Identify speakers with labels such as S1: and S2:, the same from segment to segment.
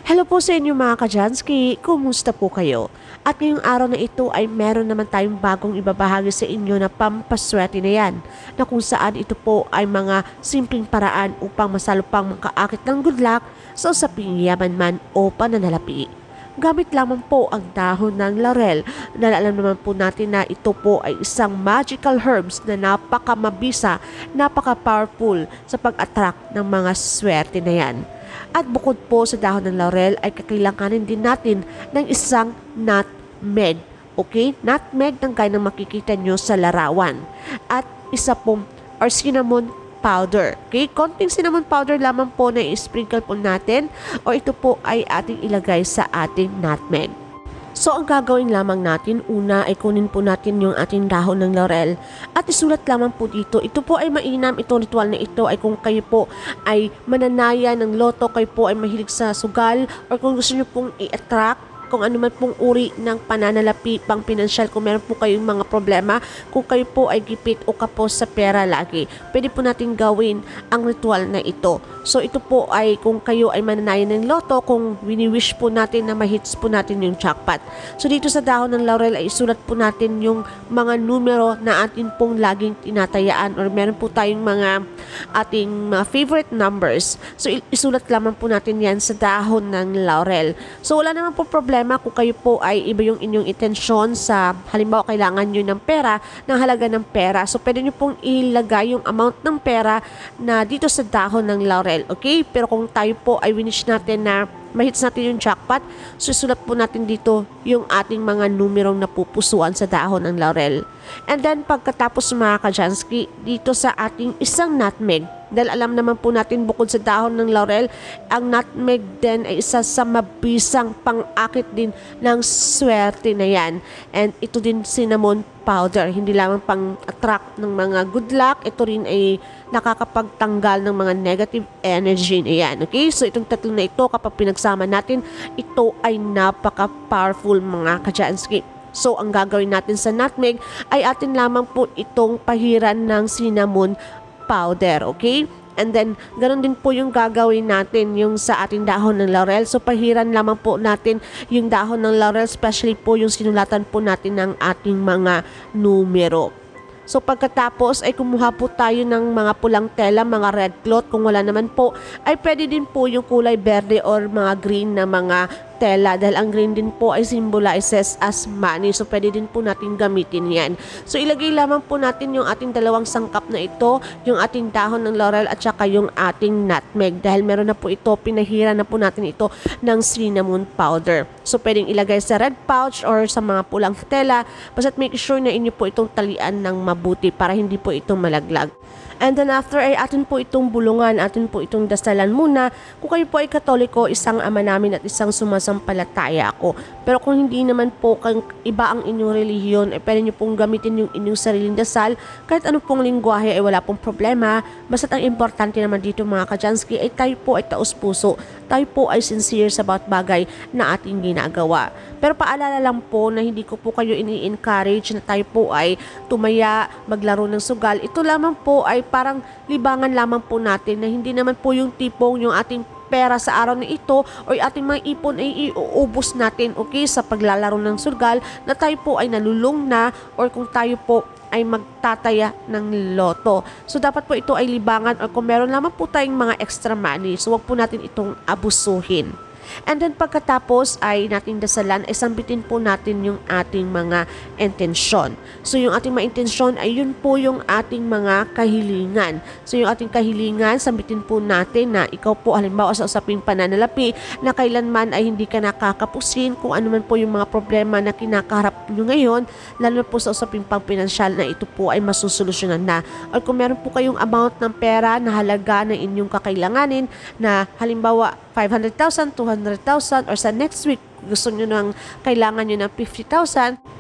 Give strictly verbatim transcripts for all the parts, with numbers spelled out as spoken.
S1: Hello po sa inyo mga Kajanski, kumusta po kayo? At ngayong araw na ito ay meron naman tayong bagong ibabahagi sa inyo na pampaswerte na yan, na kung saan ito po ay mga simpleng paraan upang masalo pang makaakit ng good luck sa usaping yaman man o pananalapi. Gamit lamang po ang dahon ng laurel, dahil alam naman po natin na ito po ay isang magical herbs na napakamabisa, napaka-powerful sa pag-attract ng mga swerte na yan. At bukod po sa dahon ng laurel ay kakailanganin din natin ng isang nutmeg. Okay? Nutmeg ng gaya ng makikita nyo sa larawan. At isa pong or cinnamon powder. Okay? Konting cinnamon powder lamang po na i-sprinkle po natin o ito po ay ating ilagay sa ating nutmeg. So, ang gagawin lamang natin, una ay kunin po natin yung ating dahon ng laurel at isulat lamang po dito. Ito po ay mainam, itong ritual na ito ay kung kayo po ay mananaya ng loto, kayo po ay mahilig sa sugal or kung gusto nyo pong i-attract kung ano man pong uri ng pananalapi pang pinansyal, kung meron po kayong mga problema, kung kayo po ay gipit o kapos sa pera lagi, pwede po natin gawin ang ritual na ito. So ito po ay kung kayo ay mananaya ng loto, kung wini-wish po natin na ma-hits po natin yung jackpot. So dito sa dahon ng laurel ay isulat po natin yung mga numero na atin pong laging tinatayaan or meron po tayong mga ating mga favorite numbers. So isulat lamang po natin yan sa dahon ng laurel. So wala naman po problema kung kayo po ay iba yung inyong intensyon sa halimbawa kailangan nyo ng pera, ng halaga ng pera. So pwede nyo pong ilagay yung amount ng pera na dito sa dahon ng laurel. Okay? Pero kung tayo po ay winish natin na mahits natin yung jackpot, susulat po natin dito yung ating mga numerong napupusuan sa dahon ng laurel. And then pagkatapos mga Kajanski, dito sa ating isang nutmeg, dahil alam naman po natin bukod sa dahon ng laurel, ang nutmeg din ay isa sa mabisang pang-akit din ng swerte na yan. And ito din cinnamon powder, hindi lamang pang-attract ng mga good luck, ito rin ay nakakapagtanggal ng mga negative energy na yan. Okay? So itong tatlo na ito, kapag pinagsama natin, ito ay napaka-powerful mga Kajanski. So ang gagawin natin sa nutmeg ay atin lamang po itong pahiran ng cinnamon powder, okay? And then, ganun din po yung gagawin natin yung sa ating dahon ng laurel. So, pahiran lamang po natin yung dahon ng laurel, especially po yung sinulatan po natin ng ating mga numero. So, pagkatapos ay kumuha po tayo ng mga pulang tela, mga red cloth. Kung wala naman po, ay pwede din po yung kulay berde or mga green na mga tela, dahil ang green din po ay symbolizes as money. So, pwede din po natin gamitin yan. So, ilagay lamang po natin yung ating dalawang sangkap na ito, yung ating dahon ng laurel at saka yung ating nutmeg. Dahil meron na po ito, pinahira na po natin ito ng cinnamon powder. So, pwedeng ilagay sa red pouch or sa mga pulang tela. Basta't make sure na inyo po itong talian ng mabuti para hindi po ito malaglag. And then after ay atin po itong bulungan, atin po itong dasalan muna. Kung kayo po ay Katoliko, isang ama namin at isang sumasampalataya ako. Pero kung hindi naman po kang iba ang inyong relihiyon, ay pwede nyo pong gamitin yung inyong sariling dasal. Kahit ano pong lingwahe ay wala pong problema. Basta't ang importante naman dito mga Kajanski ay tayo po ay taos puso. Tayo po ay sincere sa bawat bagay na ating ginagawa. Pero paalala lang po na hindi ko po kayo ini-encourage na tayo po ay tumaya, maglaro ng sugal. Ito lamang po ay parang libangan lamang po natin na hindi naman po yung tipong yung ating pera sa araw na ito o yung ating mga ipon ay iuubos natin, okay, sa paglalaro ng sugal na tayo po ay nalulung na or kung tayo po ay magtataya ng loto. So, dapat po ito ay libangan or kung meron lamang po tayong mga extra money, so wag po natin itong abusuhin. And then pagkatapos ay nating dasalan ay sambitin po natin yung ating mga intensyon. So yung ating mga intensyon ay yun po yung ating mga kahilingan. So yung ating kahilingan, sambitin po natin na ikaw po halimbawa sa usaping pananalapi na kailanman ay hindi ka nakakapusin kung ano man po yung mga problema na kinakaharap nyo ngayon, lalo po sa usaping pangpinansyal na ito po ay masusolusyonan na. Or kung meron po kayong amount ng pera na halaga na inyong kakailanganin na halimbawa five hundred thousand, two hundred thousand or sa next week gusto nyo nang kailangan nyo ng fifty thousand,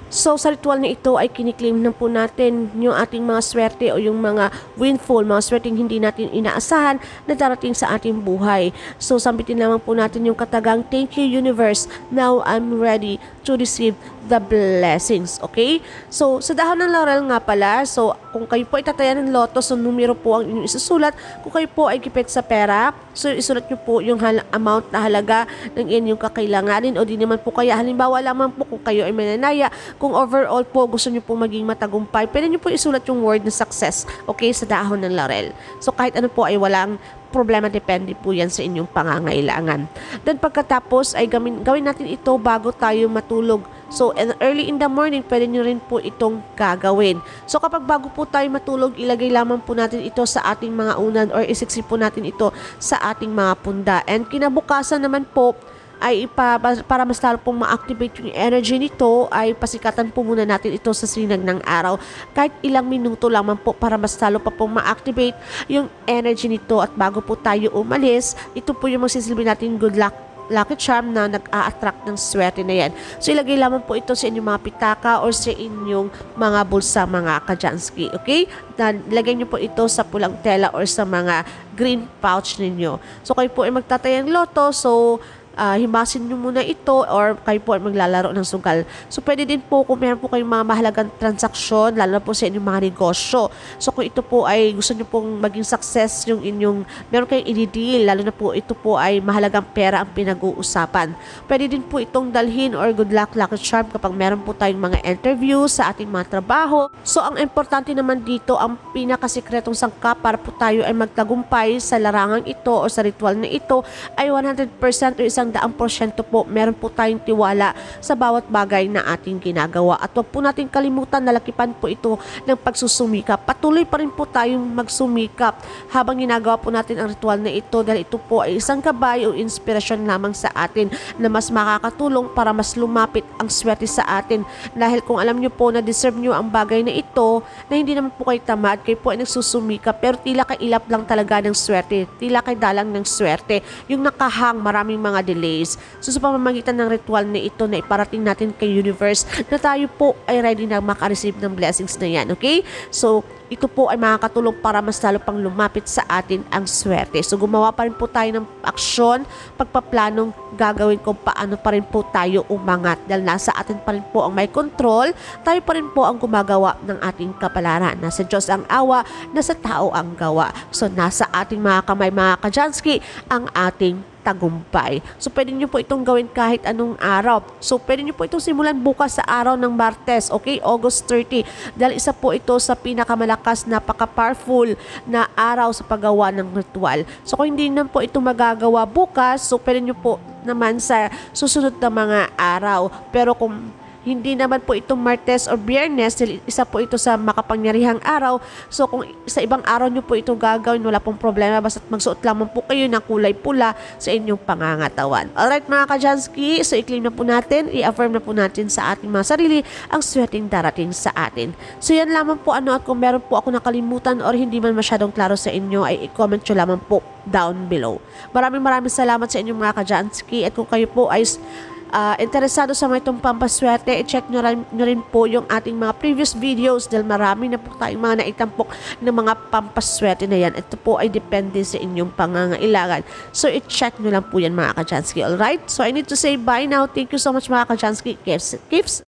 S1: So sa ritual na ito ay kiniklaim na po natin yung ating mga swerte o yung mga windfall, mga swerteng hindi natin inaasahan na darating sa ating buhay. So sambitin naman po natin yung katagang, thank you universe, now I'm ready to receive the blessings. Okay? So sa dahon ng laurel nga pala, so kung kayo po ay tataya ng loto, so numero po ang inyong isusulat. Kung kayo po ay gipit sa pera, so isulat nyo po yung amount na halaga ng inyong kakailanganin, o di naman po kaya halimbawa lamang po kung kayo ay mananaya. Kung overall po gusto nyo po maging matagumpay, pwede nyo po isulat yung word na success, okay, sa dahon ng laurel. So kahit ano po ay walang problema, depende po yan sa inyong pangangailangan. Then pagkatapos ay gawin, gawin natin ito bago tayo matulog. So early in the morning, pwede nyo rin po itong gagawin. So kapag bago po tayo matulog, ilagay lamang po natin ito sa ating mga unan or isiksi po natin ito sa ating mga punda. And kinabukasan naman po, ay ipa, para mas lalo pong ma-activate yung energy nito, ay pasikatan po muna natin ito sa sinag ng araw. Kahit ilang minuto lamang po para mas lalo pa pong ma-activate yung energy nito. At bago po tayo umalis, ito po yung magsisilbi natin good luck lucky charm na nag-a-attract ng swerte na yan. So ilagay lamang po ito sa inyong mga pitaka or sa inyong mga bulsa, mga kajanski. Okay? Dan, ilagay nyo po ito sa pulang tela or sa mga green pouch ninyo. So kayo po ay magtatayang loto. So Uh, himasin nyo muna ito or kayo po ay maglalaro ng sugal. So pwede din po kung meron po kayong mga mahalagang transaksyon, lalo na po sa inyong mga negosyo. So kung ito po ay gusto nyo pong maging success yung inyong, meron kayong i-deal, lalo na po ito po ay mahalagang pera ang pinag-uusapan. Pwede din po itong dalhin or good luck lucky charm kapag meron po tayong mga interview sa ating mga trabaho. So ang importante naman dito, ang pinakasikretong sangkap para po tayo ay magtagumpay sa larangang ito o sa ritual na ito ay one hundred percent o isang daang porsyento po, meron po tayong tiwala sa bawat bagay na ating ginagawa. At huwag po natin kalimutan na lakipan po ito ng pagsusumikap. Patuloy pa rin po tayong magsumikap habang ginagawa po natin ang ritual na ito, dahil ito po ay isang gabay o inspirasyon lamang sa atin na mas makakatulong para mas lumapit ang swerte sa atin. Dahil kung alam nyo po na deserve nyo ang bagay na ito, na hindi naman po kayo tamad, kayo po ay nagsusumikap, pero tila kay ilap lang talaga ng swerte, tila kay dalang ng swerte, yung nakahang maraming mga delays. So sa pamamagitan ng ritual na ito na iparating natin kay universe na tayo po ay ready na makareceive ng blessings na yan. Okay? So ito po ay makakatulong para mas lalo pang lumapit sa atin ang swerte. So gumawa pa rin po tayo ng aksyon, pagpaplanong gagawin kung paano pa rin po tayo umangat, dahil nasa atin pa rin po ang may control, tayo pa rin po ang gumagawa ng ating kapalaran. Nasa Diyos ang awa, nasa tao ang gawa. So nasa ating mga kamay, mga kajanski, ang ating tagumpay. So pwede nyo po itong gawin kahit anong araw. So pwede nyo po itong simulan bukas sa araw ng Martes, okay, August thirty, dahil isa po ito sa pinakamalakas, napaka-powerful na araw sa paggawa ng ritual. So kung hindi naman po ito magagawa bukas, so pwede nyo po naman sa susunod na mga araw. Pero kung hindi naman po itong Martes o Biyernes, isa po ito sa makapangyarihang araw. So kung sa ibang araw nyo po ito gagawin, wala pong problema, basta magsuot lamang po kayo ng kulay pula sa inyong pangangatawan. Alright mga kajanski, so i-claim na po natin, i-affirm na po natin sa ating mga sarili ang swerteng darating sa atin. So yan lamang po ano, at kung meron po ako nakalimutan or hindi man masyadong klaro sa inyo, ay i-comment nyo lamang po down below. Maraming maraming salamat sa inyong mga kajanski, at kung kayo po ay Uh, interesado sa mga itong pampaswerte, i-check nyo rin, nyo rin po yung ating mga previous videos, dahil marami na po tayong mga naitampok ng mga pampaswerte na yan. Ito po ay depende sa inyong pangangailangan. So i-check nyo lang po yan mga kajanski. Alright? So I need to say bye now. Thank you so much mga kajanski. Keeps, keeps